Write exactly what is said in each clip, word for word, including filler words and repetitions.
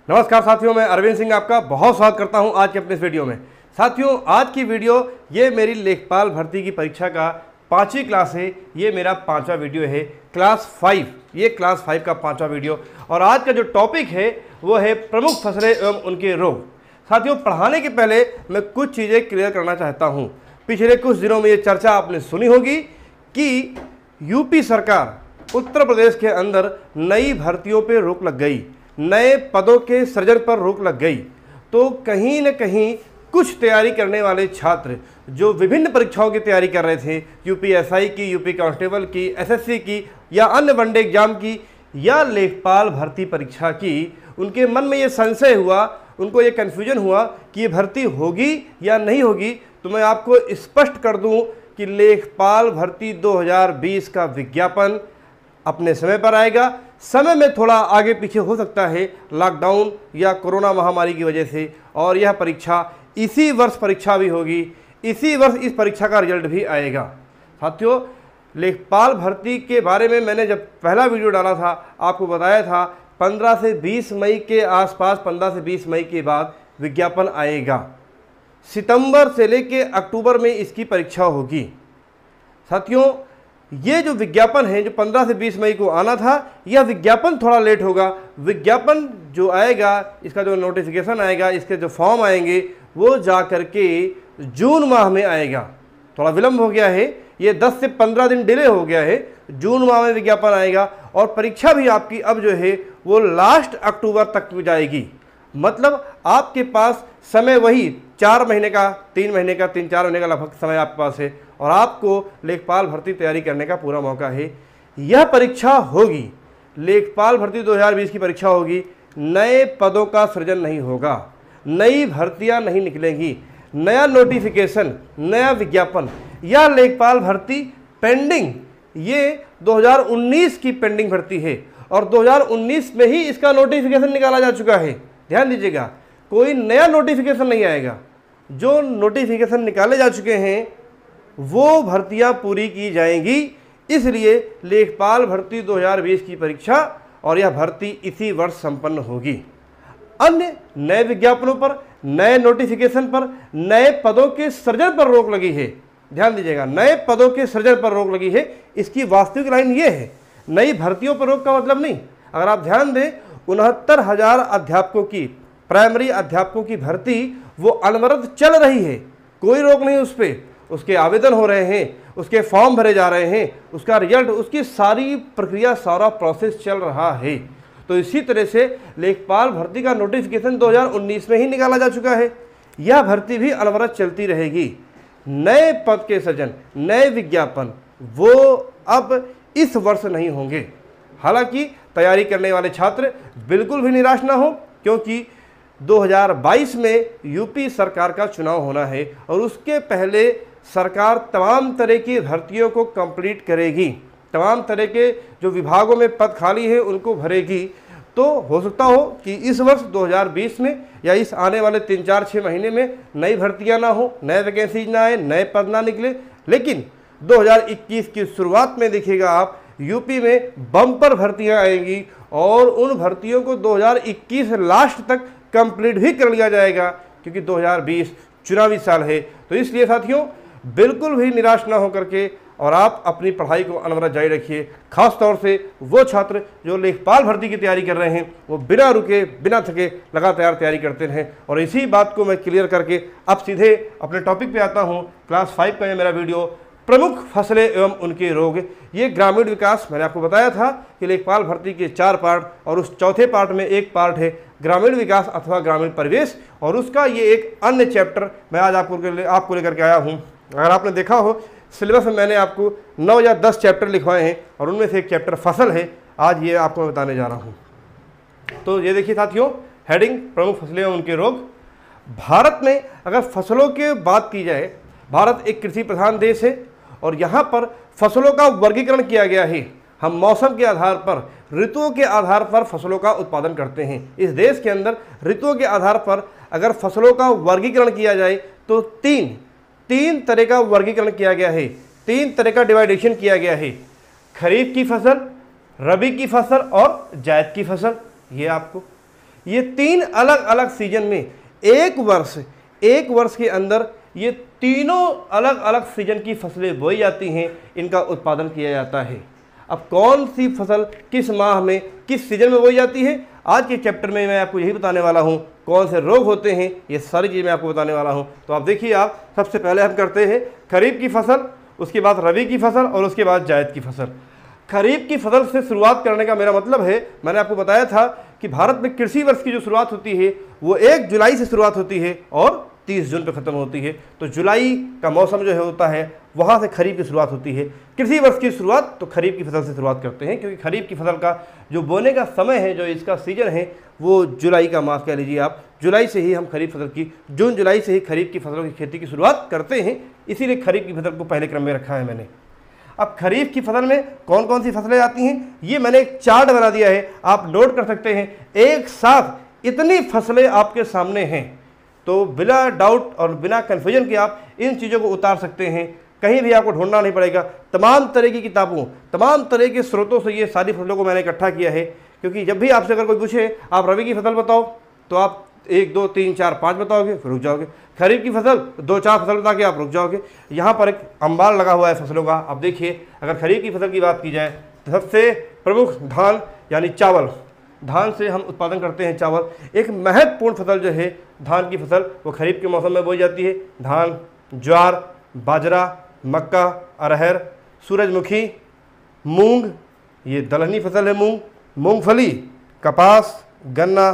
नमस्कार साथियों, मैं अरविंद सिंह आपका बहुत स्वागत करता हूं आज के अपने इस वीडियो में। साथियों, आज की वीडियो ये मेरी लेखपाल भर्ती की परीक्षा का पाँचवीं क्लास है। ये मेरा पांचवा वीडियो है, क्लास फाइव। ये क्लास फाइव का पांचवा वीडियो और आज का जो टॉपिक है वो है प्रमुख फसलें एवं उनके रोग। साथियों, पढ़ाने के पहले मैं कुछ चीज़ें क्लियर करना चाहता हूँ। पिछले कुछ दिनों में ये चर्चा आपने सुनी होगी कि यूपी सरकार उत्तर प्रदेश के अंदर नई भर्तियों पर रोक लग गई, नए पदों के सृजन पर रोक लग गई। तो कहीं न कहीं कुछ तैयारी करने वाले छात्र जो विभिन्न परीक्षाओं की तैयारी कर रहे थे, यूपी एसआई की, यूपी कांस्टेबल की, एसएससी की या अन्य वनडे एग्जाम की या लेखपाल भर्ती परीक्षा की, उनके मन में ये संशय हुआ, उनको ये कन्फ्यूजन हुआ कि ये भर्ती होगी या नहीं होगी। तो मैं आपको स्पष्ट कर दूं कि लेखपाल भर्ती दो हज़ार बीस का विज्ञापन अपने समय पर आएगा। समय में थोड़ा आगे पीछे हो सकता है लॉकडाउन या कोरोना महामारी की वजह से, और यह परीक्षा इसी वर्ष परीक्षा भी होगी, इसी वर्ष इस परीक्षा का रिजल्ट भी आएगा। साथियों, लेखपाल भर्ती के बारे में मैंने जब पहला वीडियो डाला था आपको बताया था पंद्रह से बीस मई के आसपास, पंद्रह से बीस मई के बाद विज्ञापन आएगा। सितंबर से लेके अक्टूबर में इसकी परीक्षा होगी। साथियों, ये जो विज्ञापन है जो पंद्रह से बीस मई को आना था, यह विज्ञापन थोड़ा लेट होगा। विज्ञापन जो आएगा, इसका जो नोटिफिकेशन आएगा, इसके जो फॉर्म आएंगे वो जा कर के जून माह में आएगा। थोड़ा विलंब हो गया है, ये दस से पंद्रह दिन डिले हो गया है। जून माह में विज्ञापन आएगा और परीक्षा भी आपकी अब जो है वो लास्ट अक्टूबर तक जाएगी। मतलब आपके पास समय वही चार महीने का, तीन महीने का, तीन चार महीने का लगभग समय आपके पास है और आपको लेखपाल भर्ती तैयारी करने का पूरा मौका है। यह परीक्षा होगी, लेखपाल भर्ती दो हज़ार बीस की परीक्षा होगी। नए पदों का सृजन नहीं होगा, नई भर्तियां नहीं निकलेंगी, नया नोटिफिकेशन, नया विज्ञापन। यह लेखपाल भर्ती पेंडिंग, ये दो हज़ार उन्नीस की पेंडिंग भर्ती है और दो हज़ार उन्नीस में ही इसका नोटिफिकेशन निकाला जा चुका है। ध्यान दीजिएगा, कोई नया नोटिफिकेशन नहीं आएगा। जो नोटिफिकेशन निकाले जा चुके हैं वो भर्तियां पूरी की जाएंगी। इसलिए लेखपाल भर्ती दो हज़ार बीस की परीक्षा और यह भर्ती इसी वर्ष संपन्न होगी। अन्य नए विज्ञापनों पर, नए नोटिफिकेशन पर, नए पदों के सृजन पर रोक लगी है। ध्यान दीजिएगा, नए पदों के सृजन पर रोक लगी है। इसकी वास्तविक लाइन ये है, नई भर्तियों पर रोक का मतलब नहीं। अगर आप ध्यान दें, उनहत्तर हजार अध्यापकों की, प्राइमरी अध्यापकों की भर्ती वो अनवरत चल रही है, कोई रोक नहीं उस पर। उसके आवेदन हो रहे हैं, उसके फॉर्म भरे जा रहे हैं, उसका रिजल्ट, उसकी सारी प्रक्रिया, सारा प्रोसेस चल रहा है। तो इसी तरह से लेखपाल भर्ती का नोटिफिकेशन दो हज़ार उन्नीस में ही निकाला जा चुका है। यह भर्ती भी अनवरत चलती रहेगी। नए पद के सृजन, नए विज्ञापन वो अब इस वर्ष नहीं होंगे। हालांकि तैयारी करने वाले छात्र बिल्कुल भी निराश ना हो, क्योंकि दो हज़ार बाईस में यूपी सरकार का चुनाव होना है और उसके पहले सरकार तमाम तरह की भर्तियों को कंप्लीट करेगी, तमाम तरह के जो विभागों में पद खाली है उनको भरेगी। तो हो सकता हो कि इस वर्ष दो हज़ार बीस में या इस आने वाले तीन चार छः महीने में नई भर्तियां ना हो, नए वैकेंसीज ना आए, नए पद ना निकले। लेकिन दो हज़ार इक्कीस की शुरुआत में देखिएगा आप, यूपी में बम्पर भर्तियां आएंगी और उन भर्तियों को दो हज़ार इक्कीस लास्ट तक कंप्लीट भी कर लिया जाएगा, क्योंकि दो हज़ार बीस चुनावी साल है। तो इसलिए साथियों, बिल्कुल भी निराश ना होकर के और आप अपनी पढ़ाई को अनवरत जारी रखिए। खास तौर से वो छात्र जो लेखपाल भर्ती की तैयारी कर रहे हैं, वो बिना रुके, बिना थके लगातार तैयारी करते रहें। और इसी बात को मैं क्लियर करके अब सीधे अपने टॉपिक पे आता हूँ। क्लास फाइव का ये मेरा वीडियो, प्रमुख फसलें एवं उनके रोग। ये ग्रामीण विकास, मैंने आपको बताया था कि लेखपाल भर्ती के चार पार्ट और उस चौथे पार्ट में एक पार्ट है ग्रामीण विकास अथवा ग्रामीण परिवेश, और उसका ये एक अन्य चैप्टर मैं आज आपको आपको लेकर के आया हूँ। अगर आपने देखा हो सिलेबस में, मैंने आपको नौ या दस चैप्टर लिखवाए हैं और उनमें से एक चैप्टर फसल है। आज ये आपको मैं बताने जा रहा हूँ। तो ये देखिए साथियों, हेडिंग प्रमुख फसलें एवं उनके रोग। भारत में अगर फसलों की बात की जाए, भारत एक कृषि प्रधान देश है और यहाँ पर फसलों का वर्गीकरण किया गया है। हम मौसम के आधार पर, ऋतुओं के आधार पर फसलों का उत्पादन करते हैं। इस देश के अंदर ऋतुओं के आधार पर अगर फसलों का वर्गीकरण किया जाए तो तीन तीन तरह का वर्गीकरण किया गया है, तीन तरह का डिवाइडेशन किया गया है। खरीफ की फसल, रबी की फसल और जायद की फसल। ये आपको ये तीन अलग अलग सीजन में एक वर्ष एक वर्ष के अंदर ये तीनों अलग अलग सीजन की फसलें बोई जाती हैं, इनका उत्पादन किया जाता है। अब कौन सी फसल किस माह में किस सीजन में बोई जाती है, आज के चैप्टर में मैं आपको यही बताने वाला हूँ। कौन से रोग होते हैं, ये सारी चीज़ें मैं आपको बताने वाला हूँ। तो आप देखिए, आप सबसे पहले हम करते हैं खरीफ की फसल, उसके बाद रबी की फसल और उसके बाद जायद की फसल। खरीफ की फसल से शुरुआत करने का मेरा मतलब है, मैंने आपको बताया था कि भारत में कृषि वर्ष की जो शुरुआत होती है वो एक जुलाई से शुरुआत होती है और तीस जून पर ख़त्म होती है। तो जुलाई का मौसम जो है होता है, वहाँ से खरीफ की शुरुआत होती है। कृषि वर्ष की शुरुआत तो खरीफ की फसल से शुरुआत करते हैं, क्योंकि खरीफ की फसल का जो बोने का समय है, जो इसका सीजन है, वो जुलाई का मास कह लीजिए आप। जुलाई से ही हम खरीफ फसल की जून जुलाई से ही खरीफ की फसलों की खेती की शुरुआत करते हैं, इसीलिए खरीफ की फसल को पहले क्रम में रखा है मैंने। अब खरीफ की फसल में कौन कौन सी फसलें आती हैं, ये मैंने एक चार्ट बना दिया है, आप नोट कर सकते हैं। एक साथ इतनी फसलें आपके सामने हैं, तो बिना डाउट और बिना कन्फ्यूजन के आप इन चीज़ों को उतार सकते हैं, कहीं भी आपको ढूंढना नहीं पड़ेगा। तमाम तरह की किताबों, तमाम तरह के स्रोतों से ये सारी फसलों को मैंने इकट्ठा किया है। क्योंकि जब भी आपसे अगर कोई पूछे आप रबी की फसल बताओ, तो आप एक दो तीन चार पाँच बताओगे, फिर रुक जाओगे। खरीफ की फसल दो चार फसल बता के आप रुक जाओगे। यहाँ पर एक अंबार लगा हुआ है फसलों का। अब देखिए, अगर खरीफ की फसल की बात की जाए तो सबसे प्रमुख धान यानी चावल, धान से हम उत्पादन करते हैं चावल। एक महत्वपूर्ण फसल जो है धान की फसल, वो खरीफ के मौसम में बोई जाती है। धान, ज्वार, बाजरा, मक्का, अरहर, सूरजमुखी, मूंग, ये दलहनी फसल है मूंग, मूंगफली, कपास, गन्ना,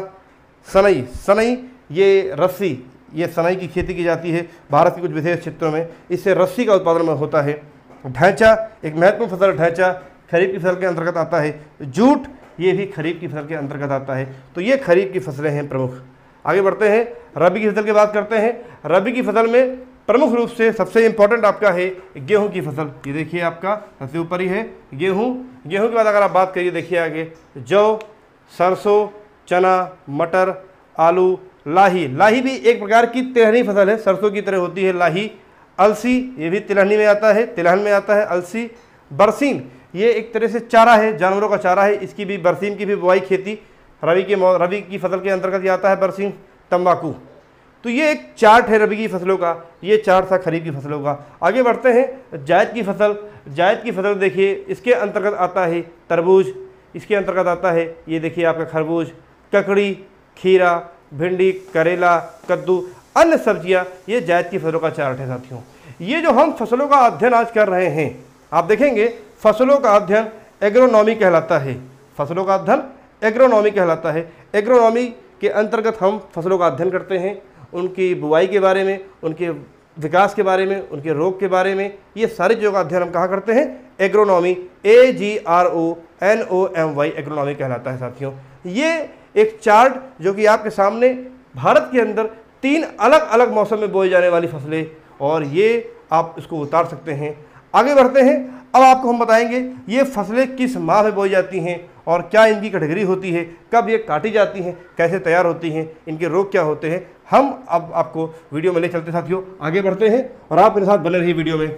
सनई सनई ये रस्सी, ये सनई की खेती की जाती है भारत के कुछ विशेष क्षेत्रों में, इससे रस्सी का उत्पादन में होता है। ढैंचा, एक महत्वपूर्ण फसल ढैंचा खरीफ की फसल के अंतर्गत आता है। जूट, ये भी खरीफ की फसल के अंतर्गत आता है। तो ये खरीफ की फसलें हैं प्रमुख। आगे बढ़ते हैं, रबी की फसल की बात करते हैं। रबी की फसल में प्रमुख रूप से सबसे इंपॉर्टेंट आपका है गेहूं की फसल। ये देखिए, आपका सबसे ऊपर ही है गेहूं। गेहूं के बाद अगर आप बात करिए, देखिए आगे जौ, सरसों, चना, मटर, आलू, लाही। लाही भी एक प्रकार की तिलहनी फसल है, सरसों की तरह होती है लाही। अलसी, ये भी तिलहनी में आता है, तिलहन में आता है अलसी। बरसीन, ये एक तरह से चारा है, जानवरों का चारा है, इसकी भी, बरसीन की भी बुआई खेती रबी के रबी की फसल के अंतर्गत आता है। बरसीन, तंबाकू। तो ये एक चार्ट है रबी की फसलों का, ये चार्ट था खरीफ की फसलों का। आगे बढ़ते हैं, जायद की फसल। जायद की फसल देखिए, इसके अंतर्गत आता है तरबूज, इसके अंतर्गत आता है ये देखिए आपका खरबूज, ककड़ी, खीरा, भिंडी, करेला, कद्दू, अन्य सब्जियां। ये जायद की फसलों का चार्ट है साथियों। ये जो हम फसलों का अध्ययन आज कर रहे हैं, आप देखेंगे फसलों का अध्ययन एग्रोनॉमी कहलाता है। फसलों का अध्ययन एग्रोनॉमी कहलाता है। एग्रोनॉमी के अंतर्गत हम फसलों का अध्ययन करते हैं, उनकी बुआई के बारे में, उनके विकास के बारे में, उनके रोग के बारे में, ये सारी चीज़ों का अध्ययन हम कहाँ करते हैं, agronomy. A G R O N O M Y, agronomy कहलाता है साथियों। ये एक चार्ट जो कि आपके सामने भारत के अंदर तीन अलग अलग मौसम में बोई जाने वाली फसलें, और ये आप इसको उतार सकते हैं। आगे बढ़ते हैं, अब आपको हम बताएंगे ये फसलें किस माह में बोई जाती हैं और क्या इनकी कैटेगरी होती है, कब ये काटी जाती हैं, कैसे तैयार होती हैं, इनके रोग क्या होते हैं। हम अब आपको वीडियो में ले चलते साथियों। आगे बढ़ते हैं और आप मेरे साथ बने रहिए वीडियो में।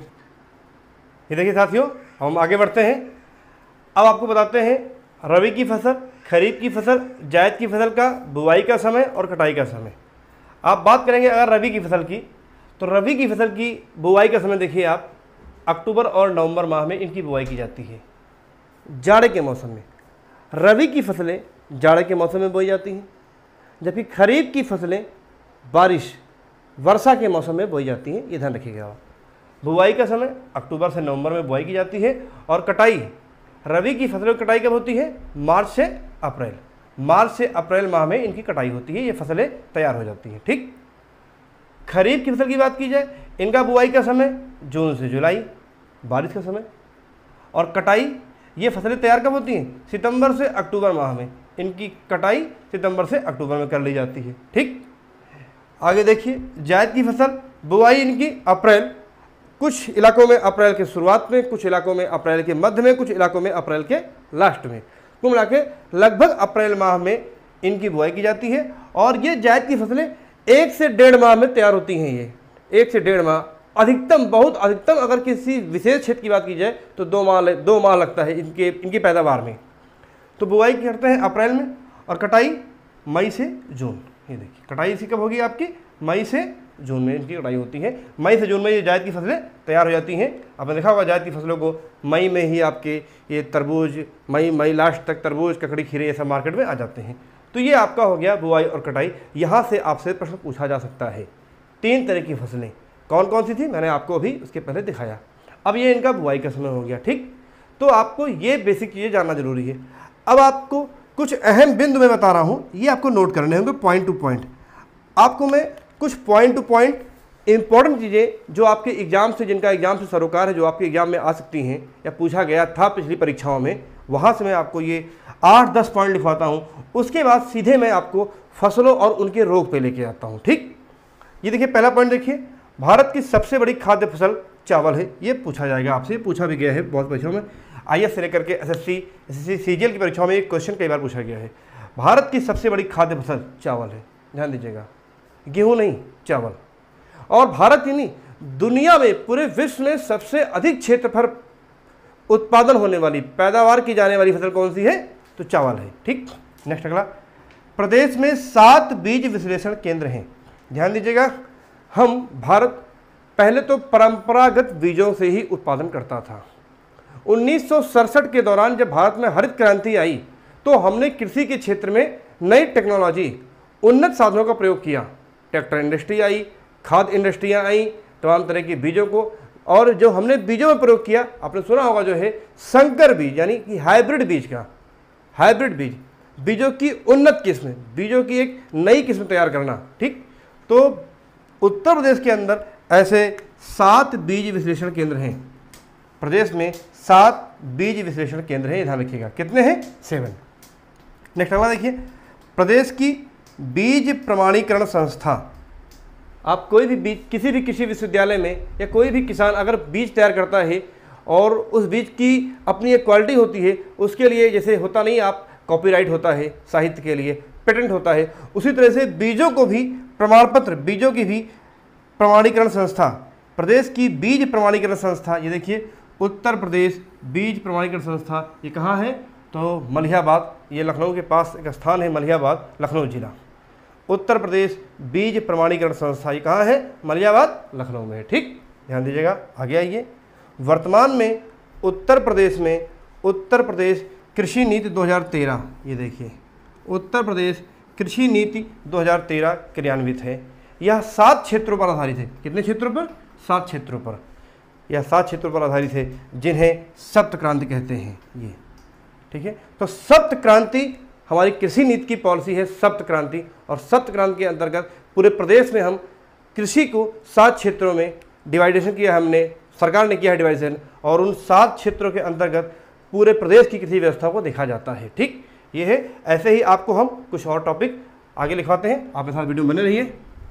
ये देखिए साथियों, हम आगे बढ़ते हैं। अब आपको बताते हैं रबी की फसल, खरीफ की फसल, जायद की फसल का बुआई का समय और कटाई का समय। आप बात करेंगे अगर रबी की फसल की, तो रबी की फसल की बुआई का समय देखिए आप, अक्टूबर और नवंबर माह में इनकी बुआई की जाती है, जाड़े के मौसम में। रबी की फसलें जाड़े के मौसम में बोई जाती हैं, जबकि खरीफ की फसलें बारिश, वर्षा के मौसम में बोई जाती हैं। ये ध्यान रखिएगा आप। बुआई का समय अक्टूबर से नवंबर में बुआई की जाती है, और कटाई, रबी की फसलों की कटाई कब होती है, मार्च से अप्रैल। मार्च से अप्रैल माह में इनकी कटाई होती है, ये फसलें तैयार हो जाती हैं। ठीक। खरीफ की फसल की बात की जाए, इनका बुआई का समय जून से जुलाई, बारिश का समय, और कटाई, ये फसलें तैयार कब होती हैं, सितंबर से अक्टूबर माह में। इनकी कटाई सितंबर से अक्टूबर में कर ली जाती है। ठीक। आगे देखिए, जायद की फसल, बुआई इनकी अप्रैल, कुछ इलाकों में अप्रैल के शुरुआत में, कुछ इलाकों में अप्रैल के मध्य में, कुछ इलाकों में अप्रैल के लास्ट में। कुल मिला के लगभग अप्रैल माह में इनकी बुआई की जाती है। और ये जायद की फसलें एक से डेढ़ माह में तैयार होती हैं। ये एक से डेढ़ माह, अधिकतम, बहुत अधिकतम अगर किसी विशेष क्षेत्र की बात की जाए तो दो माह दो माह लगता है इनके इनकी पैदावार में। तो बुआई करते हैं अप्रैल में, और कटाई मई से जून। ये देखिए कटाई इसकी कब होगी आपकी, मई से जून में इनकी कटाई होती है। मई से जून में ये जायद की फसलें तैयार हो जाती हैं। आपने देखा होगा जायद की फसलों को मई में ही आपके ये तरबूज, मई मई लास्ट तक तरबूज, ककड़ी, खीरे ये सब मार्केट में आ जाते हैं। तो ये आपका हो गया बुआई और कटाई। यहाँ से आपसे प्रश्न पूछा जा सकता है। तीन तरह की फसलें कौन कौन सी थी मैंने आपको अभी उसके पहले दिखाया। अब ये इनका बुआई का समय हो गया, ठीक। तो आपको ये बेसिक चीज़ें जानना जरूरी है। अब आपको कुछ अहम बिंदु मैं बता रहा हूँ, ये आपको नोट करने होंगे पॉइंट टू पॉइंट। आपको मैं कुछ पॉइंट टू पॉइंट इंपॉर्टेंट चीज़ें जो आपके एग्जाम से, जिनका एग्जाम से सरोकार है, जो आपके एग्जाम में आ सकती हैं या पूछा गया था पिछली परीक्षाओं में, वहाँ से मैं आपको ये आठ दस पॉइंट लिखवाता हूँ। उसके बाद सीधे मैं आपको फसलों और उनके रोग पे लेके आता हूँ, ठीक। ये देखिए पहला पॉइंट देखिए, भारत की सबसे बड़ी खाद्य फसल चावल है। ये पूछा जाएगा आपसे, पूछा भी गया है बहुत परीक्षाओं में। आई ए एस से लेकर के S S C, S S C, C G L की परीक्षाओं में एक क्वेश्चन कई बार पूछा गया है। भारत की सबसे बड़ी खाद्य फसल चावल है, ध्यान दीजिएगा, गेहूं नहीं, चावल। और भारत ही नहीं, दुनिया में पूरे विश्व में सबसे अधिक क्षेत्रफल उत्पादन होने वाली, पैदावार की जाने वाली फसल कौन सी है, तो चावल है, ठीक। नेक्स्ट अगला, प्रदेश में सात बीज विश्लेषण केंद्र हैं। ध्यान दीजिएगा, हम भारत पहले तो परंपरागत बीजों से ही उत्पादन करता था। उन्नीस सौ सड़सठ के दौरान जब भारत में हरित क्रांति आई तो हमने कृषि के क्षेत्र में नई टेक्नोलॉजी, उन्नत साधनों का प्रयोग किया। ट्रैक्टर इंडस्ट्री आई, खाद इंडस्ट्रियां आई, तमाम तरह के बीजों को, और जो हमने बीजों में प्रयोग किया, आपने सुना होगा जो है संकर बीज, यानी कि हाइब्रिड बीज का, हाइब्रिड बीज, बीजों की उन्नत किस्म, बीजों की एक नई किस्म तैयार करना, ठीक। तो उत्तर प्रदेश के अंदर ऐसे सात बीज विश्लेषण केंद्र हैं। प्रदेश में सात बीज विश्लेषण केंद्र हैं, ध्यान रखिएगा। कितने हैं, सेवन। नेक्स्ट अगला देखिए, प्रदेश की बीज प्रमाणीकरण संस्था। आप कोई भी बीज, किसी भी कृषि विश्वविद्यालय में या कोई भी किसान अगर बीज तैयार करता है और उस बीज की अपनी एक क्वालिटी होती है, उसके लिए जैसे होता नहीं आप कॉपीराइट होता है साहित्य के लिए, पेटेंट होता है, उसी तरह से बीजों को भी प्रमाण पत्र, बीजों की भी प्रमाणीकरण संस्था, प्रदेश की बीज प्रमाणीकरण संस्था, ये देखिए उत्तर प्रदेश बीज प्रमाणीकरण संस्था, ये कहाँ है, तो मलिहाबाद, ये लखनऊ के पास एक स्थान है मलिहाबाद, लखनऊ जिला। उत्तर प्रदेश बीज प्रमाणीकरण संस्था, ये कहाँ है, मलिहाबाद, लखनऊ में, ठीक। ध्यान दीजिएगा, आगे आइए। वर्तमान में उत्तर प्रदेश में उत्तर प्रदेश कृषि नीति दो हज़ार तेरह, ये देखिए उत्तर प्रदेश कृषि नीति दो हज़ार तेरह क्रियान्वित है। यह सात क्षेत्रों पर आधारित है। कितने क्षेत्रों पर, सात क्षेत्रों पर। यह सात क्षेत्रों पर आधारित है जिन्हें सप्त क्रांति कहते हैं, ये ठीक है। तो सप्त क्रांति हमारी कृषि नीति की पॉलिसी है, सप्त क्रांति। और सप्त क्रांति के अंतर्गत पूरे प्रदेश में हम कृषि को सात क्षेत्रों में डिवाइडेशन किया, हमने, सरकार ने किया है डिवाइडेशन, और उन सात क्षेत्रों के अंतर्गत पूरे प्रदेश की कृषि व्यवस्था को देखा जाता है, ठीक। ये है। ऐसे ही आपको हम कुछ और टॉपिक आगे लिखवाते हैं, आप मेरे साथ वीडियो बने रहिए।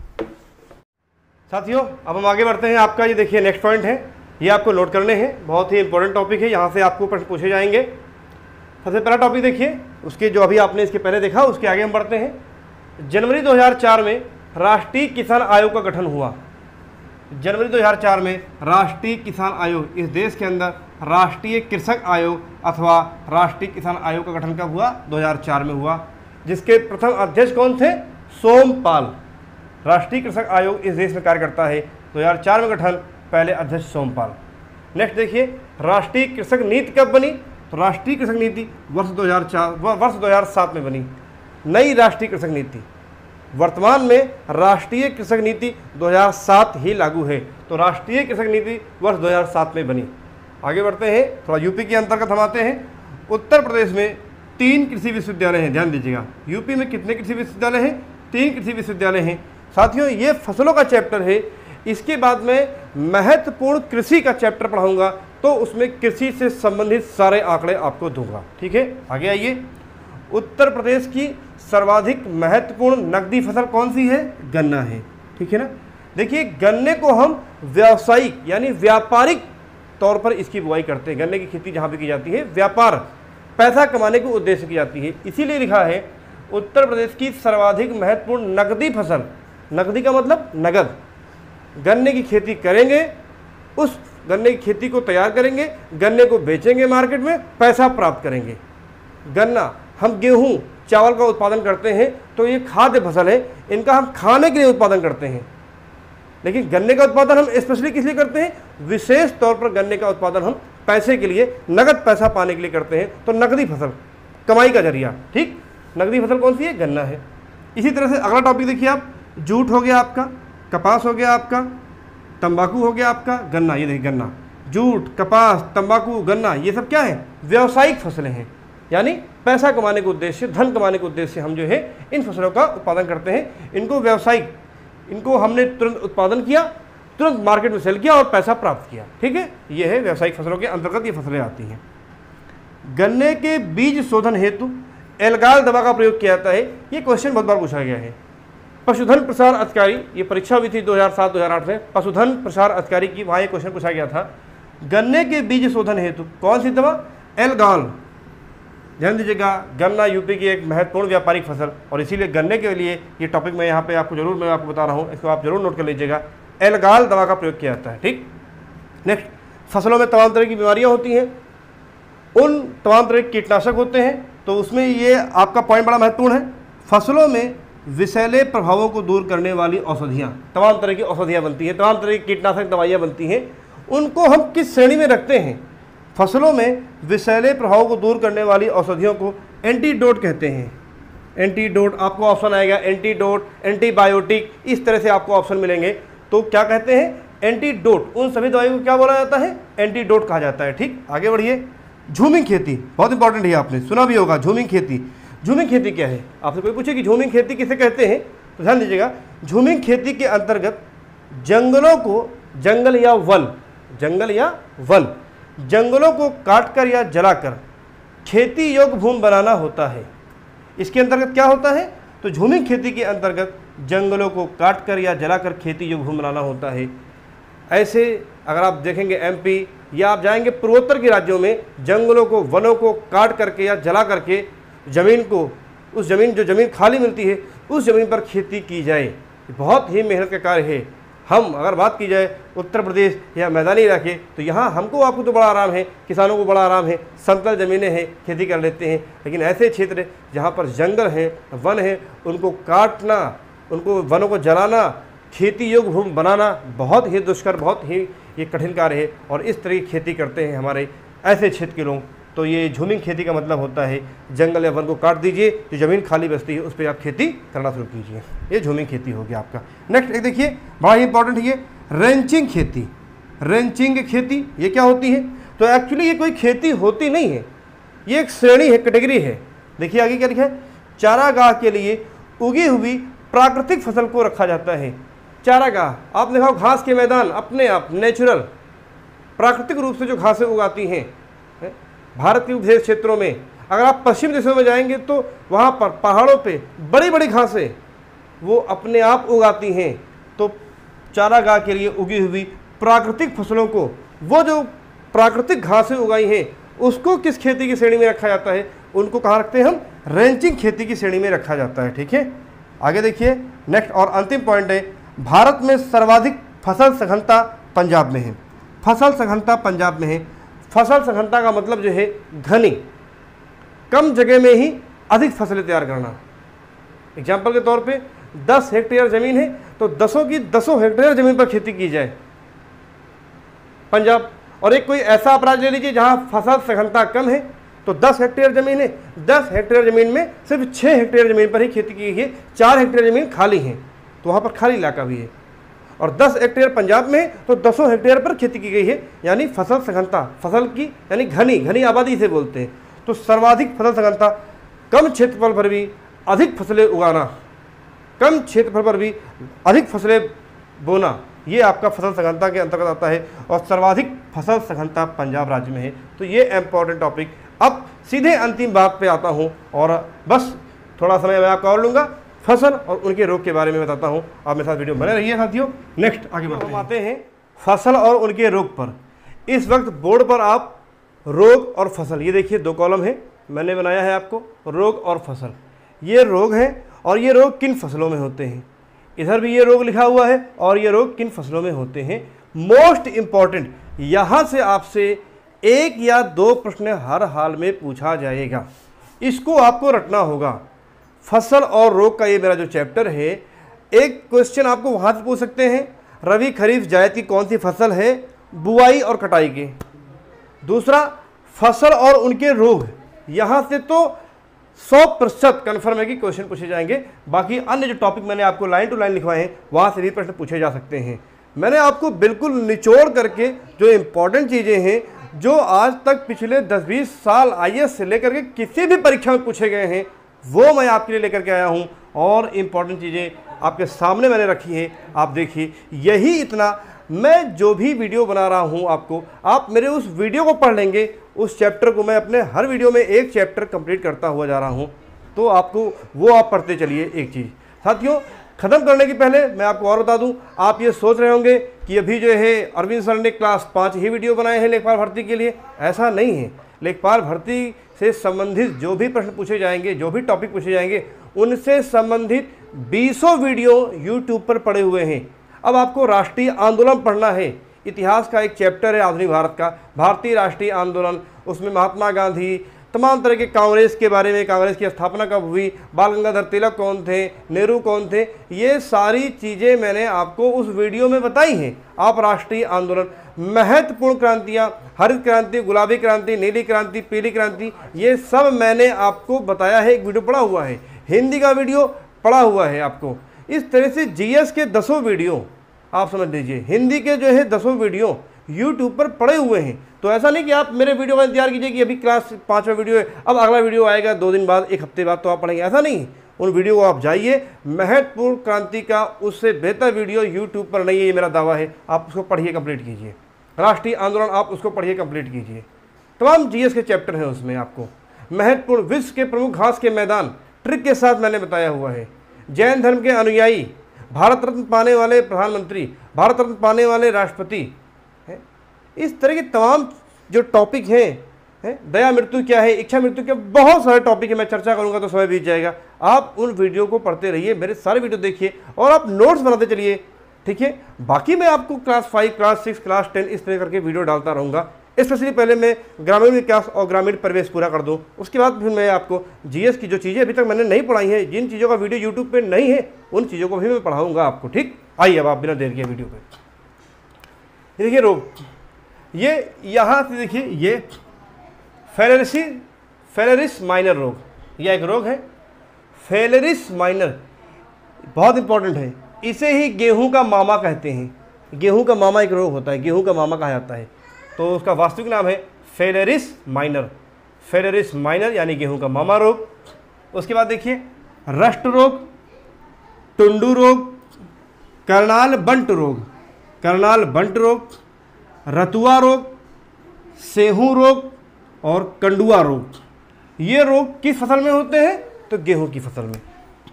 साथियों अब हम आगे बढ़ते हैं। आपका ये देखिए नेक्स्ट पॉइंट है, ये आपको नोट करने हैं, बहुत ही इंपॉर्टेंट टॉपिक है, यहाँ से आपको प्रश्न पूछे जाएंगे। सबसे पहला टॉपिक देखिए, उसके जो अभी आपने इसके पहले देखा उसके आगे हम बढ़ते हैं। जनवरी दो हज़ार चार में राष्ट्रीय किसान आयोग का गठन हुआ। जनवरी दो हज़ार चार में राष्ट्रीय किसान आयोग, इस देश के अंदर राष्ट्रीय कृषक आयोग अथवा राष्ट्रीय किसान आयोग का गठन कब हुआ, दो हज़ार चार में हुआ, जिसके प्रथम अध्यक्ष कौन थे, सोमपाल। राष्ट्रीय कृषक आयोग इस देश में कार्य करता है, दो हज़ार चार में गठन, पहले अध्यक्ष सोमपाल। नेक्स्ट देखिए, राष्ट्रीय कृषक नीति कब बनी, तो राष्ट्रीय कृषक नीति वर्ष दो हज़ार चार वर्ष दो हज़ार सात में बनी। नई राष्ट्रीय कृषक नीति, वर्तमान में राष्ट्रीय कृषक नीति दो हज़ार सात ही लागू है, तो राष्ट्रीय कृषक नीति वर्ष दो हज़ार सात में बनी। आगे बढ़ते हैं, थोड़ा यूपी के अंतर्गत हम आते हैं। उत्तर प्रदेश में तीन कृषि विश्वविद्यालय हैं, ध्यान दीजिएगा। यूपी में कितने कृषि विश्वविद्यालय हैं, तीन कृषि विश्वविद्यालय हैं। साथियों ये फसलों का चैप्टर है, इसके बाद में महत्वपूर्ण कृषि का चैप्टर पढ़ाऊंगा, तो उसमें कृषि से संबंधित सारे आंकड़े आपको दूंगा, ठीक है। आगे आइए, उत्तर प्रदेश की सर्वाधिक महत्वपूर्ण नकदी फसल कौन सी है, गन्ना है, ठीक है ना। देखिए गन्ने को हम व्यावसायिक यानी व्यापारिक तौर पर इसकी बुआई करते हैं। गन्ने की खेती जहाँ भी की जाती है व्यापार, पैसा कमाने के उद्देश्य से की जाती है, इसीलिए लिखा है उत्तर प्रदेश की सर्वाधिक महत्वपूर्ण नकदी फसल। नकदी का मतलब नगद। गन्ने की खेती करेंगे, उस गन्ने की खेती को तैयार करेंगे, गन्ने को बेचेंगे मार्केट में, पैसा प्राप्त करेंगे। गन्ना, हम गेहूं चावल का उत्पादन करते हैं, तो ये खाद्य फसल है, इनका हम खाने के लिए उत्पादन करते हैं। लेकिन गन्ने का उत्पादन हम स्पेशली किस लिए करते हैं? विशेष तौर पर गन्ने का उत्पादन हम पैसे के लिए, नगद पैसा पाने के लिए करते हैं। तो नकदी फसल, कमाई का जरिया, ठीक, नकदी फसल कौन सी है? गन्ना है। इसी तरह से अगला टॉपिक देखिए आप, जूट हो गया आपका, कपास हो गया आपका, तंबाकू हो गया आपका, गन्ना। ये देखिए गन्ना, जूट, कपास, तंबाकू, गन्ना, ये सब क्या है? व्यावसायिक फसलें हैं, यानी पैसा कमाने के उद्देश्य, धन कमाने के उद्देश्य हम जो है इन फसलों का उत्पादन करते हैं। इनको व्यावसायिक, इनको हमने तुरंत उत्पादन किया, तुरंत मार्केट में सेल किया और पैसा प्राप्त किया, ठीक है। ये है व्यावसायिक फसलों के अंतर्गत ये फसलें आती हैं। गन्ने के बीज शोधन हेतु एल्गाल दवा का प्रयोग किया जाता है। ये क्वेश्चन बहुत बार पूछा गया है। पशुधन प्रसार अधिकारी, ये परीक्षा हुई थी दो हज़ार सात दो हज़ार आठ में, पशुधन प्रसार अधिकारी की, वहाँ ये क्वेश्चन पूछा गया था। गन्ने के बीज शोधन हेतु कौन सी दवा? एल्गाल। ध्यान दीजिएगा, गन्ना यूपी की एक महत्वपूर्ण व्यापारिक फसल, और इसीलिए गन्ने के लिए ये टॉपिक मैं यहाँ पे आपको जरूर मैं आपको बता रहा हूँ, इसको आप जरूर नोट कर लीजिएगा। एल्गाल दवा का प्रयोग किया जाता है, ठीक। नेक्स्ट, फसलों में तमाम तरह की बीमारियाँ होती हैं, उन तमाम तरह के कीटनाशक होते हैं, तो उसमें ये आपका पॉइंट बड़ा महत्वपूर्ण है। फसलों में विषैले प्रभावों को दूर करने वाली औषधियाँ, तमाम तरह की औषधियाँ बनती हैं, तमाम तरह की कीटनाशक दवाइयाँ बनती हैं, उनको हम किस श्रेणी में रखते हैं? फसलों में विषैले प्रभावों को दूर करने वाली औषधियों को एंटीडोट कहते हैं। एंटीडोट, आपको ऑप्शन आएगा एंटीडोट, एंटीबायोटिक, इस तरह से आपको ऑप्शन मिलेंगे। तो क्या कहते हैं? एंटीडोट। उन सभी दवाइयों को क्या बोला जाता है? एंटीडोट कहा जाता है, ठीक। आगे बढ़िए। झूमिंग खेती बहुत इंपॉर्टेंट है, आपने सुना भी होगा झूमिंग खेती। झूमिंग खेती क्या है? आपसे कोई पूछे कि झूमिंग खेती किसे कहते हैं, तो ध्यान दीजिएगा, झूमिंग खेती के अंतर्गत जंगलों को, जंगल या वन, जंगल या वन, जंगलों को काटकर या जलाकर खेती योग्य भूमि बनाना होता है। इसके अंतर्गत क्या होता है? तो झूमिंग खेती के अंतर्गत जंगलों को काटकर या जलाकर खेती योग्य भूमि बनाना होता है। ऐसे अगर आप देखेंगे एमपी या आप जाएंगे पूर्वोत्तर के राज्यों में, जंगलों को, वनों को काट करके या जला करके ज़मीन को, उस ज़मीन जो ज़मीन खाली मिलती है उस ज़मीन पर खेती की जाए। बहुत ही मेहनत का कार्य है। हम अगर बात की जाए उत्तर प्रदेश या मैदानी इलाके, तो यहाँ हमको आपको तो बड़ा आराम है, किसानों को बड़ा आराम है, समतल ज़मीनें हैं, खेती कर लेते हैं। लेकिन ऐसे क्षेत्र जहाँ पर जंगल हैं, वन है, उनको काटना, उनको वनों को जलाना, खेती योग्य भूमि बनाना बहुत ही दुष्कर, बहुत ही ये कठिन कार्य है। और इस तरह की खेती करते हैं हमारे ऐसे क्षेत्र के लोग। तो ये झूमिंग खेती का मतलब होता है जंगल या वन को काट दीजिए, जो ज़मीन खाली बचती है उस पर आप खेती करना शुरू कीजिए। ये झूमिंग खेती हो गया आपका। नेक्स्ट एक देखिए, बड़ा ही इंपॉर्टेंट है ये रेंचिंग खेती। रेंचिंग खेती ये क्या होती है? तो एक्चुअली ये कोई खेती होती नहीं है, ये एक श्रेणी है, कैटेगरी है। देखिए आगे क्या लिखा है? चारागाह के लिए उगी हुई प्राकृतिक फसल को रखा जाता है। चारागाह, आप देखो घास के मैदान, अपने आप नेचुरल प्राकृतिक रूप से जो घासें उगाती हैं भारत के विशेष क्षेत्रों में। अगर आप पश्चिम देशों में जाएंगे तो वहाँ पर पहाड़ों पे बड़ी बड़ी घासें वो अपने आप उगाती हैं। तो चारागाह के लिए उगी हुई प्राकृतिक फसलों को, वो जो प्राकृतिक घासें उगाई हैं, उसको किस खेती की श्रेणी में रखा जाता है? उनको कहाँ रखते हैं हम? रेंचिंग खेती की श्रेणी में रखा जाता है, ठीक है। आगे देखिए, नेक्स्ट और अंतिम पॉइंट है, भारत में सर्वाधिक फसल सघनता पंजाब में है। फसल सघनता पंजाब में है। फसल सघनता का मतलब जो है घनी, कम जगह में ही अधिक फसलें तैयार करना। एग्जाम्पल के तौर पे दस हेक्टेयर ज़मीन है तो दसों की दसों हेक्टेयर ज़मीन पर खेती की जाए पंजाब। और एक कोई ऐसा आप राज्य ले लीजिए जहाँ फसल सघनता कम है, तो दस हेक्टेयर ज़मीन है, दस हेक्टेयर ज़मीन में सिर्फ छः हेक्टेयर ज़मीन पर ही खेती की गई है, चार हेक्टेयर ज़मीन खाली है, तो वहाँ पर खाली इलाका भी है। और दस हेक्टेयर पंजाब में तो दसों हेक्टेयर पर खेती की गई है, यानी फसल सघनता, फसल की यानी घनी घनी आबादी से बोलते हैं। तो सर्वाधिक फसल सघनता, कम क्षेत्रफल पर भी अधिक फसलें उगाना, कम क्षेत्रफल पर भी अधिक फसलें बोना, ये आपका फसल सघनता के अंतर्गत आता है। और सर्वाधिक फसल सघनता पंजाब राज्य में है। तो ये इम्पोर्टेंट टॉपिक। अब सीधे अंतिम बात पे आता हूँ और बस थोड़ा समय मैं आपका और लूँगा, फसल और उनके रोग के बारे में बताता हूँ। आप मेरे साथ वीडियो बने रहिए साथियों। नेक्स्ट आगे बढ़ते हैं, आते हैं फसल और उनके रोग पर। इस वक्त बोर्ड पर आप रोग और फसल, ये देखिए दो कॉलम है मैंने बनाया है आपको, रोग और फसल। ये रोग हैं और ये रोग किन फसलों में होते हैं, इधर भी ये रोग लिखा हुआ है और ये रोग किन फसलों में होते हैं। मोस्ट इम्पॉर्टेंट, यहाँ से आपसे एक या दो प्रश्न हर हाल में पूछा जाएगा, इसको आपको रटना होगा। फसल और रोग का ये मेरा जो चैप्टर है, एक क्वेश्चन आपको वहाँ से पूछ सकते हैं, रबी खरीफ जायद की कौन सी फसल है बुआई और कटाई की। दूसरा, फसल और उनके रोग, यहाँ से तो सौ प्रतिशत कन्फर्म है कि क्वेश्चन पूछे जाएंगे। बाकी अन्य जो टॉपिक मैंने आपको लाइन टू लाइन लिखवाए हैं वहाँ से भी प्रश्न पूछे जा सकते हैं। मैंने आपको बिल्कुल निचोड़ करके जो इम्पोर्टेंट चीज़ें हैं, जो आज तक पिछले दस बीस साल आई ए एस से लेकर के किसी भी परीक्षा में पूछे गए हैं, वो मैं आपके लिए लेकर के आया हूँ और इम्पॉर्टेंट चीज़ें आपके सामने मैंने रखी है। आप देखिए, यही इतना, मैं जो भी वीडियो बना रहा हूँ आपको, आप मेरे उस वीडियो को पढ़ लेंगे, उस चैप्टर को मैं अपने हर वीडियो में एक चैप्टर कंप्लीट करता हुआ जा रहा हूँ, तो आपको वो आप पढ़ते चलिए। एक चीज़ साथियों, ख़त्म करने की पहले मैं आपको और बता दूं, आप ये सोच रहे होंगे कि अभी जो है अरविंद सर ने क्लास पाँच ही वीडियो बनाए हैं लेखपाल भर्ती के लिए। ऐसा नहीं है। लेखपाल भर्ती से संबंधित जो भी प्रश्न पूछे जाएंगे, जो भी टॉपिक पूछे जाएंगे, उनसे संबंधित बीसों वीडियो यूट्यूब पर पड़े हुए हैं। अब आपको राष्ट्रीय आंदोलन पढ़ना है, इतिहास का एक चैप्टर है आधुनिक भारत का, भारतीय राष्ट्रीय आंदोलन, उसमें महात्मा गांधी, तमाम तरह के कांग्रेस के बारे में, कांग्रेस की स्थापना कब हुई, बाल गंगाधर तिलक कौन थे, नेहरू कौन थे, ये सारी चीज़ें मैंने आपको उस वीडियो में बताई हैं। आप राष्ट्रीय आंदोलन, महत्वपूर्ण क्रांतियाँ, हरित क्रांति, गुलाबी क्रांति, नीली क्रांति, पीली क्रांति, ये सब मैंने आपको बताया है। एक वीडियो पड़ा हुआ है, हिंदी का वीडियो पड़ा हुआ है आपको। इस तरह से जी एस के दसों वीडियो आप समझ लीजिए, हिंदी के जो है दसों वीडियो यूट्यूब पर पड़े हुए हैं। तो ऐसा नहीं कि आप मेरे वीडियो का इंतजार कीजिए कि अभी क्लास पाँचवा वीडियो है, अब अगला वीडियो आएगा दो दिन बाद, एक हफ्ते बाद तो आप पढ़ेंगे, ऐसा नहीं। उन वीडियो को आप जाइए, महत्वपूर्ण क्रांति का उससे बेहतर वीडियो यूट्यूब पर नहीं है, ये मेरा दावा है। आप उसको पढ़िए, कंप्लीट कीजिए। राष्ट्रीय आंदोलन आप उसको पढ़िए, कंप्लीट कीजिए। तमाम जी एस के चैप्टर हैं उसमें। आपको महत्वपूर्ण विश्व के प्रमुख घास के मैदान ट्रिक के साथ मैंने बताया हुआ है। जैन धर्म के अनुयायी, भारत रत्न पाने वाले प्रधानमंत्री, भारत रत्न पाने वाले राष्ट्रपति, है इस तरह के तमाम जो टॉपिक हैं, है दया मृत्यु क्या है, इच्छा मृत्यु क्या, बहुत सारे टॉपिक है। मैं चर्चा करूंगा तो समय बीत जाएगा। आप उन वीडियो को पढ़ते रहिए, मेरे सारे वीडियो देखिए और आप नोट्स बनाते चलिए, ठीक है। बाकी मैं आपको class five, class six, class ten इस तरह करके वीडियो डालता रहूँगा। स्पेशली पहले मैं ग्रामीण विकास और ग्रामीण परिवेश पूरा कर दूं, उसके बाद फिर मैं आपको जीएस की जो चीज़ें अभी तक मैंने नहीं पढ़ाई हैं, जिन चीज़ों का वीडियो यूट्यूब पे नहीं है, उन चीज़ों को भी मैं पढ़ाऊंगा आपको, ठीक। आइए अब आप बिना देर के वीडियो पे देखिए। रोग, ये यहाँ से देखिए, ये फेलेरिसी फेलेरिस माइनर रोग, यह एक रोग है फेलेरिस माइनर, बहुत इंपॉर्टेंट है। इसे ही गेहूँ का मामा कहते हैं। गेहूँ का मामा एक रोग होता है, गेहूँ का मामा कहा जाता है, तो उसका वास्तविक नाम है फेलेरिस माइनर। फेलेरिस माइनर यानी गेहूं का मामा रोग। उसके बाद देखिए रस्ट रोग, टुंडू रोग, करनाल बंट रोग, करनाल बंट रोग, रतुआ रोग, सेहू रोग और कंडुआ रोग। ये रोग किस फसल में होते हैं? तो गेहूं की फसल में।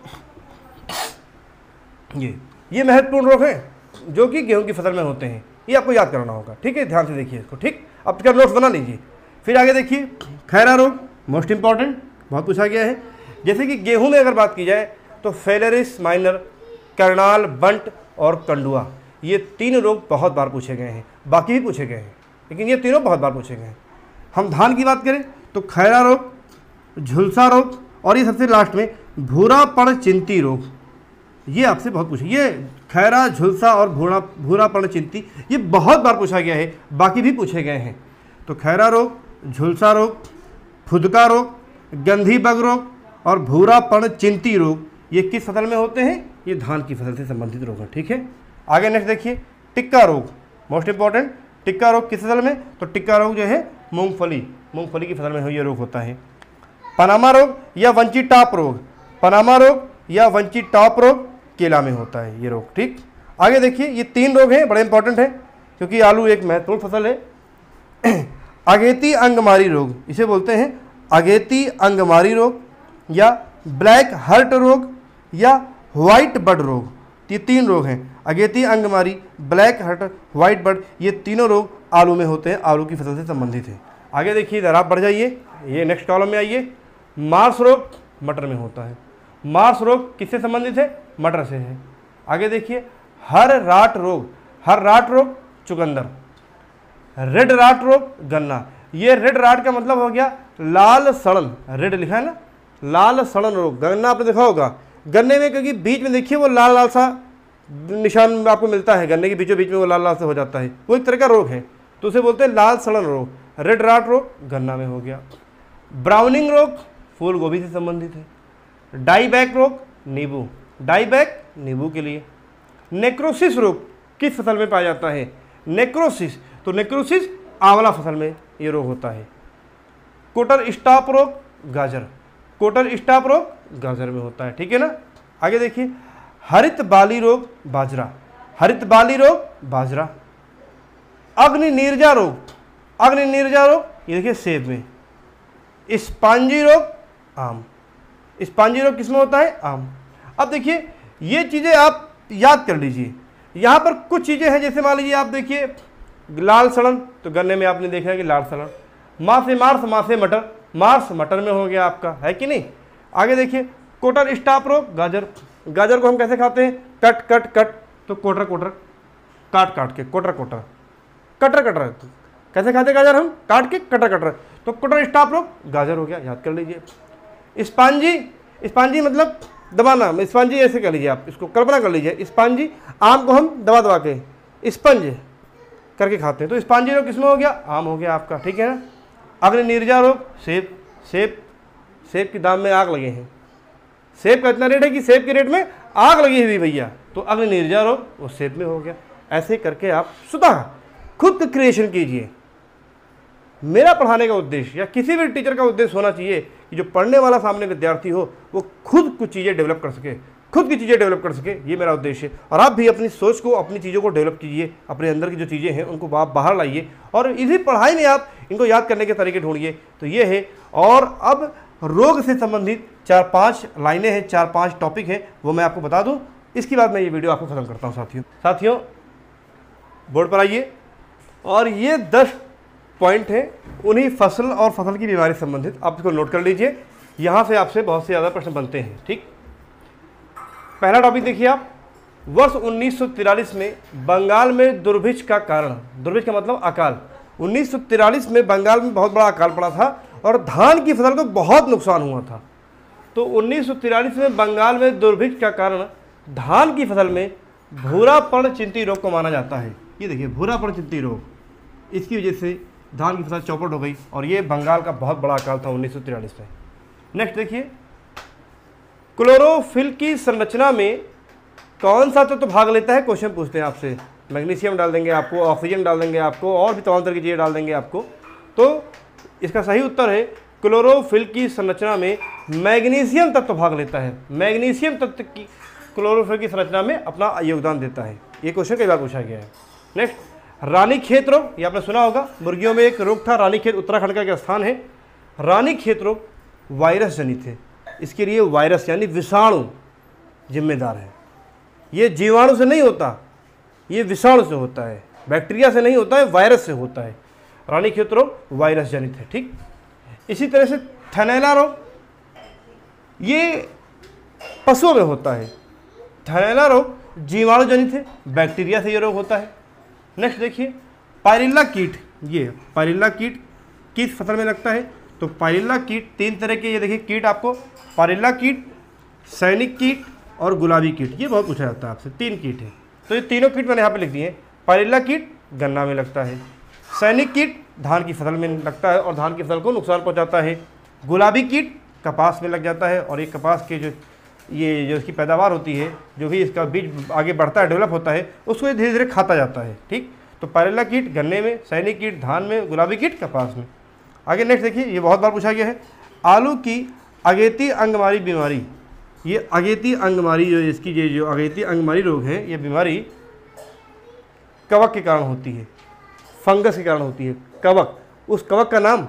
ये ये महत्वपूर्ण रोग है जो कि गेहूं की फसल में होते हैं। ये आपको याद करना होगा, ठीक है। ध्यान से देखिए इसको, ठीक। अब इसका नोट्स बना लीजिए। फिर आगे देखिए खैरा रोग, मोस्ट इंपॉर्टेंट, बहुत पूछा गया है। जैसे कि गेहूं में अगर बात की जाए तो फेलेरिस माइनर, करनाल बंट और कंडुआ, ये तीन रोग बहुत बार पूछे गए हैं। बाकी भी पूछे गए हैं लेकिन ये तीनों बहुत बार पूछे गए हैं। हम धान की बात करें तो खैरा रोग, झुलसा रोग और ये सबसे लास्ट में भूरापण चिंती रोग। ये आपसे बहुत पूछे, ये खैरा, झुलसा और भूरा भूरापण चिंती, ये बहुत बार पूछा गया है, बाकी भी पूछे गए हैं। तो खैरा रोग, झुलसा रोग, फुदका रोग, गंधी बग रोग और भूरापण चिंती रोग, ये किस फसल में होते हैं? ये धान की फसल से संबंधित रोग है, ठीक है। आगे नेक्स्ट देखिए टिक्का रोग, मोस्ट इंपॉर्टेंट। टिक्का रोग किस फसल में? तो टिक्का रोग जो है मूंगफली, मूंगफली की फसल में ये रोग होता है। पनामा रोग या वंची टॉप रोग, पनामा रोग या वंची टॉप रोग केला में होता है ये रोग, ठीक। आगे देखिए ये तीन रोग हैं, बड़े इंपॉर्टेंट है क्योंकि आलू एक महत्वपूर्ण फसल है। अगेती अंगमारी रोग, इसे बोलते हैं अगेती अंगमारी रोग या ब्लैक हर्ट रोग या व्हाइट बड रोग। ये तीन रोग हैं, अगेती अंगमारी, ब्लैक हर्ट, व्हाइट बड, ये तीनों रोग आलू में होते हैं, आलू की फसल से संबंधित है। आगे देखिए इधर आप बढ़ जाइए, ये नेक्स्ट कॉलम में आइए। मार्स रोग मटर में होता है। मार्स रोग किससे संबंधित है? मटर से है। आगे देखिए हर राट रोग, हर राट रोग चुकंदर, रेड राट रोग गन्ना। ये रेड राट का मतलब हो गया लाल सड़न, रेड लिखा है ना, लाल सड़न रोग, गन्ना आपने देखा होगा गन्ने में, क्योंकि बीच में देखिए वो लाल लाल सा निशान आपको मिलता है, गन्ने के बीचों बीच में वो लाल लाल से हो जाता है, वो एक तरह का रोग है, तो उसे बोलते हैं लाल सड़न रोग। रेड राट रोग गन्ना में हो गया। ब्राउनिंग रोग फूल गोभी से संबंधित है। डाईबैक रोग नींबू, डाईबैक नींबू के लिए। नेक्रोसिस रोग किस फसल में पाया जाता है? नेक्रोसिस, तो नेक्रोसिस आंवला फसल में ये रोग होता है। कोटर स्टॉप रोग गाजर, कोटर स्टॉप रोग गाजर में होता है, ठीक है ना। आगे देखिए, हरित बाली रोग बाजरा, हरित बाली रोग बाजरा। अग्नि नीरजा रोग, अग्नि नीरजा रोग ये देखिए सेब में। स्पॉन्जी रोग आम, स्पॉन्जी रोग किसमें होता है? आम। अब देखिए ये चीज़ें आप याद कर लीजिए। यहाँ पर कुछ चीज़ें हैं, जैसे मान लीजिए आप देखिए लाल सड़न, तो गन्ने में आपने देखा है कि लाल सड़न। माँ से मार्स, माँ से मटर, मार्स मटर में हो गया आपका, है कि नहीं। आगे देखिए, कोटर स्टॉप रोग गाजर, गाजर को हम कैसे खाते हैं? कट कट कट, तो कोटर कोटर, काट काट के, कोटर कोटर, कटर कटर, कैसे खाते गाजर हम? काट के, कटर कटर, तो कोटर स्टॉप रोग गाजर हो गया, याद कर लीजिए। स्पॉन्जी, स्पॉन्जी मतलब दबाना, स्पंजी ऐसे कर लीजिए, आप इसको कल्पना कर लीजिए। स्पंजी, आम को हम दबा दबा के स्पंज करके खाते हैं, तो स्पंजी रोग किसमें हो गया? आम हो गया आपका, ठीक है ना। अग्नि नीरजा रोग सेब, सेब सेब के दाम में आग लगे हैं, सेब का इतना रेट है कि सेब के रेट में आग लगी हुई भैया, तो अग्नि नीरजा रोग वो सेब में हो गया। ऐसे करके आप स्वतः खुद क्रिएशन कीजिए। मेरा पढ़ाने का उद्देश्य या किसी भी टीचर का उद्देश्य होना चाहिए कि जो पढ़ने वाला सामने विद्यार्थी हो वो खुद कुछ चीज़ें डेवलप कर सके, खुद की चीज़ें डेवलप कर सके, ये मेरा उद्देश्य है। और आप भी अपनी सोच को, अपनी चीज़ों को डेवलप कीजिए, अपने अंदर की जो चीज़ें हैं उनको आप बाहर लाइए, और इसी पढ़ाई में आप इनको याद करने के तरीके ढूंढिए। तो ये है। और अब रोग से संबंधित चार पाँच लाइनें हैं, चार पाँच टॉपिक हैं, वो मैं आपको बता दूँ, इसके बाद मैं ये वीडियो आपको ख़त्म करता हूँ। साथियों साथियों बोर्ड पर आइए, और ये दस पॉइंट है उन्हीं फसल और फसल की बीमारी से संबंधित, आप इसको नोट कर लीजिए। यहाँ से आपसे बहुत से ज़्यादा प्रश्न बनते हैं, ठीक। पहला टॉपिक देखिए आप, वर्ष उन्नीस सौ तिरालीस में बंगाल में दुर्भिक्ष का कारण, दुर्भिक्ष का मतलब अकाल। उन्नीस सौ तिरालीस में बंगाल में बहुत बड़ा अकाल पड़ा था और धान की फसल को बहुत नुकसान हुआ था। तो उन्नीस सौ तिरालीस में बंगाल में दुर्भिक्ष का कारण धान की फसल में भूरापर्ण चिंती रोग को माना जाता है। ये देखिए भूरापर्ण चिंती रोग, इसकी वजह से धान की फसल चौपट हो गई, और ये बंगाल का बहुत बड़ा अकाल था उन्नीस सौ तिरालीस में। नेक्स्ट देखिए, क्लोरोफिल की संरचना में कौन सा तत्व तो भाग लेता है? क्वेश्चन पूछते हैं आपसे। मैग्नीशियम डाल देंगे आपको, ऑक्सीजन डाल देंगे आपको, और भी तमाम तरह की चीज़ें डाल देंगे आपको। तो इसका सही उत्तर है क्लोरोफिल की संरचना में मैग्नीशियम तत्व भाग लेता है। मैग्नीशियम तत्व की क्लोरोफिल की संरचना में अपना योगदान देता है। ये क्वेश्चन कई बार पूछा गया है। नेक्स्ट, रानीखेत रोग, ये आपने सुना होगा, मुर्गियों में एक रोग था रानीखेत, उत्तराखंड का एक स्थान है। रानीखेत रोग वायरस जनित है, इसके लिए वायरस यानी विषाणु जिम्मेदार है। ये जीवाणु से नहीं होता, ये विषाणु से होता है, बैक्टीरिया से नहीं होता है, वायरस से होता है। रानीखेत रोग वायरस जनित है, ठीक। इसी तरह से थनैला रोग, ये पशुओं में होता है। थनैला रोग जीवाणु जनित है, बैक्टीरिया से ये रोग होता है। नेक्स्ट देखिए, पायरिल्ला कीट, ये पायरिल्ला कीट किस फसल में लगता है? तो पायरिल्ला कीट तीन तरह के, ये देखिए कीट आपको, पायरिल्ला कीट, सैनिक कीट और गुलाबी कीट, ये बहुत पूछा जाता है आपसे। तीन कीट है, तो ये तीनों कीट मैंने यहाँ पे लिख दिए हैं। पायरिल्ला कीट गन्ना में लगता है, सैनिक कीट धान की फसल में लगता है और धान की फसल को नुकसान पहुँचाता है, गुलाबी कीट कपास में लग जाता है, और ये कपास के जो ये जो इसकी पैदावार होती है, जो भी इसका बीज आगे बढ़ता है, डेवलप होता है, उसको धीरे धीरे खाता जाता है, ठीक। तो पायरिल्ला कीट गन्ने में, सैनिक कीट धान में, गुलाबी कीट कपास में। आगे नेक्स्ट देखिए, ये बहुत बार पूछा गया है, आलू की अगेती अंगमारी बीमारी। ये अगेती अंगमारी जो इसकी ये जो अगेती अंगमारी रोग है, ये बीमारी कवक के कारण होती है, फंगस के कारण होती है। कवक, उस कवक का नाम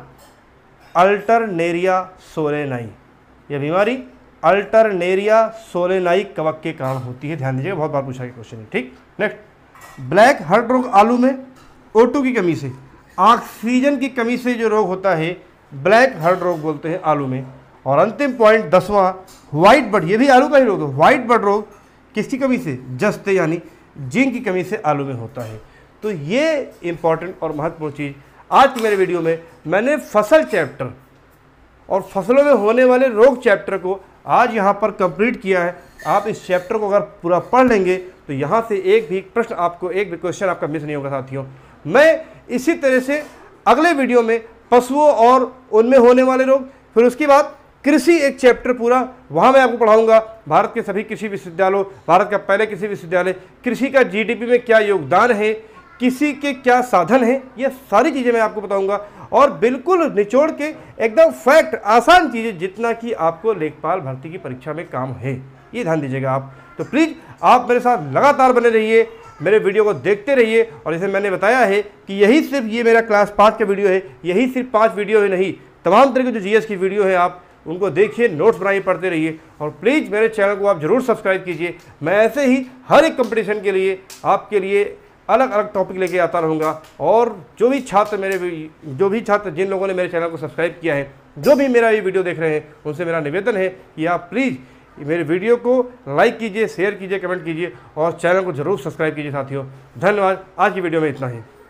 अल्टरनेरिया सोलेनाई। यह बीमारी अल्टरनेरिया सोलेनाई कवक के कारण होती है, ध्यान दीजिएगा, बहुत बार पूछा गया क्वेश्चन है, ठीक। नेक्स्ट, ब्लैक हार्ट रोग आलू में ओ टू की कमी से, ऑक्सीजन की कमी से जो रोग होता है ब्लैक हार्ट रोग बोलते हैं आलू में। और अंतिम पॉइंट दसवां, व्हाइट बर्ड, ये भी आलू का ही रोग है। व्हाइट बर्ड रोग किसकी कमी से? जस्ते यानी जिंक की कमी से आलू में होता है। तो ये इंपॉर्टेंट और महत्वपूर्ण चीज़ आज की मेरे वीडियो में मैंने फसल चैप्टर और फसलों में होने वाले रोग चैप्टर को आज यहाँ पर कंप्लीट किया है। आप इस चैप्टर को अगर पूरा पढ़ लेंगे तो यहाँ से एक भी प्रश्न आपको, एक भी क्वेश्चन आपका मिस नहीं होगा साथियों। मैं इसी तरह से अगले वीडियो में पशुओं और उनमें होने वाले रोग, फिर उसके बाद कृषि एक चैप्टर पूरा, वहाँ मैं आपको पढ़ाऊंगा भारत के सभी कृषि विश्वविद्यालयों, भारत का पहले कृषि विश्वविद्यालय, कृषि का जीडीपी में क्या योगदान है, किसी के क्या साधन है, ये सारी चीज़ें मैं आपको बताऊंगा और बिल्कुल निचोड़ के एकदम फैक्ट, आसान चीज़ें, जितना कि आपको लेखपाल भर्ती की परीक्षा में काम है, ये ध्यान दीजिएगा आप। तो प्लीज़ आप मेरे साथ लगातार बने रहिए, मेरे वीडियो को देखते रहिए। और जैसे मैंने बताया है कि यही सिर्फ ये मेरा क्लास पाँच का वीडियो है, यही सिर्फ पाँच वीडियो है नहीं, तमाम तरह की जो जीएस की वीडियो है आप उनको देखिए, नोट्स बनाइए, पढ़ते रहिए और प्लीज़ मेरे चैनल को आप ज़रूर सब्सक्राइब कीजिए। मैं ऐसे ही हर एक कंपटीशन के लिए आपके लिए अलग अलग टॉपिक लेके आता रहूँगा। और जो भी छात्र मेरे जो भी छात्र जिन लोगों ने मेरे चैनल को सब्सक्राइब किया है, जो भी मेरा ये वीडियो देख रहे हैं, उनसे मेरा निवेदन है कि आप प्लीज़ मेरे वीडियो को लाइक कीजिए, शेयर कीजिए, कमेंट कीजिए और चैनल को ज़रूर सब्सक्राइब कीजिए साथियों। धन्यवाद। आज की वीडियो में इतना ही।